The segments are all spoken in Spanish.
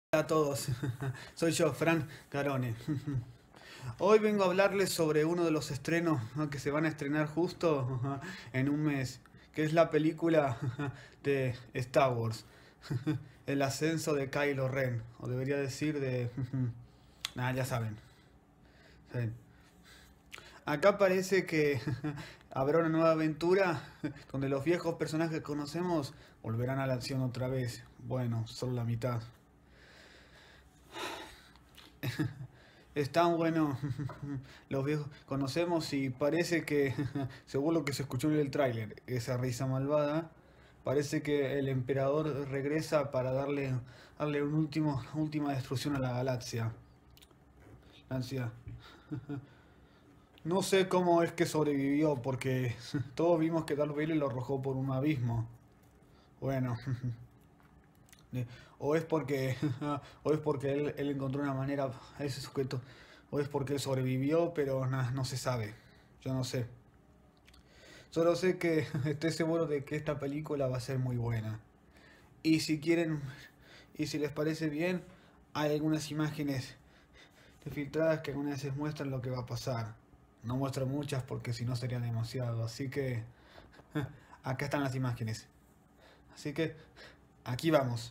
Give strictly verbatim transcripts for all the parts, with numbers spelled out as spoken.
Hola a todos, soy yo, Fran Carone. Hoy vengo a hablarles sobre uno de los estrenos, ¿no?, que se van a estrenar justo en un mes, que es la película de Star Wars, el ascenso de Kylo Ren, o debería decir de... Nada, ya saben. saben. Acá parece que habrá una nueva aventura donde los viejos personajes que conocemos volverán a la acción otra vez. Bueno, solo la mitad. Están bueno, los viejos conocemos y parece que, según lo que se escuchó en el tráiler, esa risa malvada, parece que el emperador regresa para darle, darle un último, última destrucción a la galaxia. La ansiedad. No sé cómo es que sobrevivió, porque todos vimos que Darth Vader lo arrojó por un abismo. Bueno, o es porque o es porque él, él encontró una manera a ese sujeto, o es porque él sobrevivió, pero na- no se sabe. Yo no sé. Solo sé que estoy seguro de que esta película va a ser muy buena. Y si quieren, y si les parece bien, hay algunas imágenes filtradas que algunas veces muestran lo que va a pasar. No muestro muchas porque si no sería demasiado. Así que acá están las imágenes. Así que aquí vamos.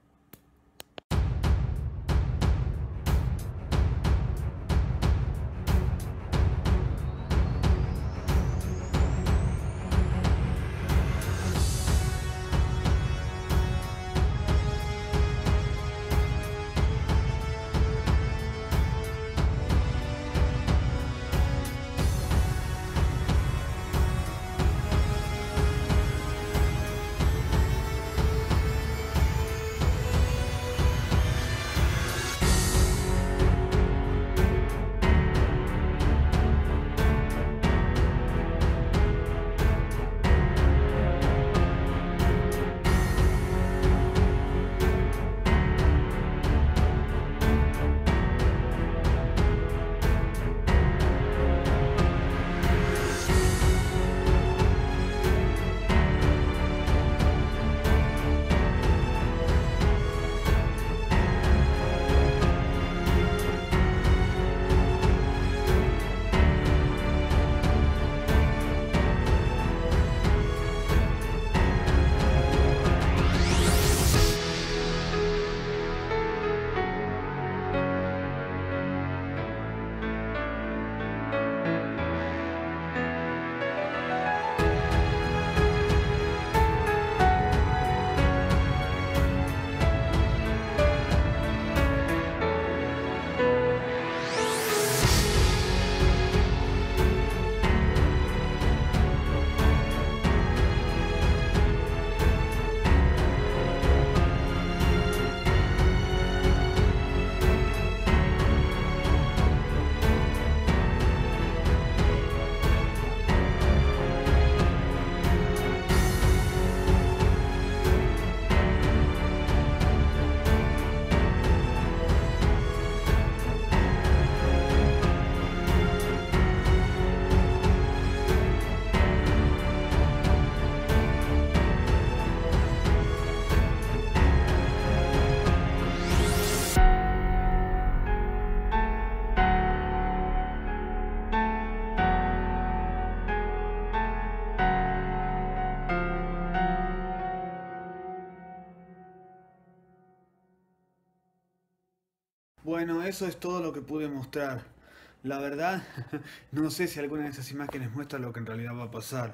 Bueno, eso es todo lo que pude mostrar. La verdad, no sé si alguna de esas imágenes muestra lo que en realidad va a pasar.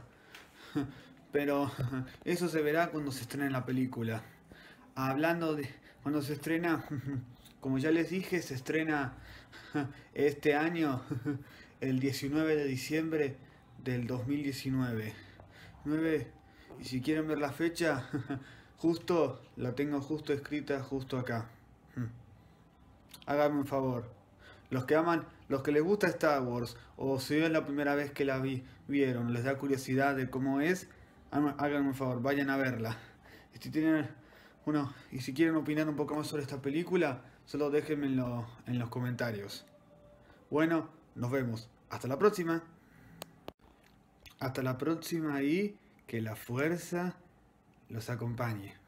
Pero eso se verá cuando se estrene la película. Hablando de cuando se estrena, como ya les dije, se estrena este año, el diecinueve de diciembre del dos mil diecinueve. nueve, y si quieren ver la fecha, justo la tengo justo escrita justo acá. Háganme un favor. Los que aman, los que les gusta Star Wars, o si es la primera vez que la vi, vieron, les da curiosidad de cómo es, háganme un favor, vayan a verla. Y si tienen, bueno, y si quieren opinar un poco más sobre esta película, solo déjenme en, lo- en los comentarios. Bueno, nos vemos. Hasta la próxima. Hasta la próxima y que la fuerza los acompañe.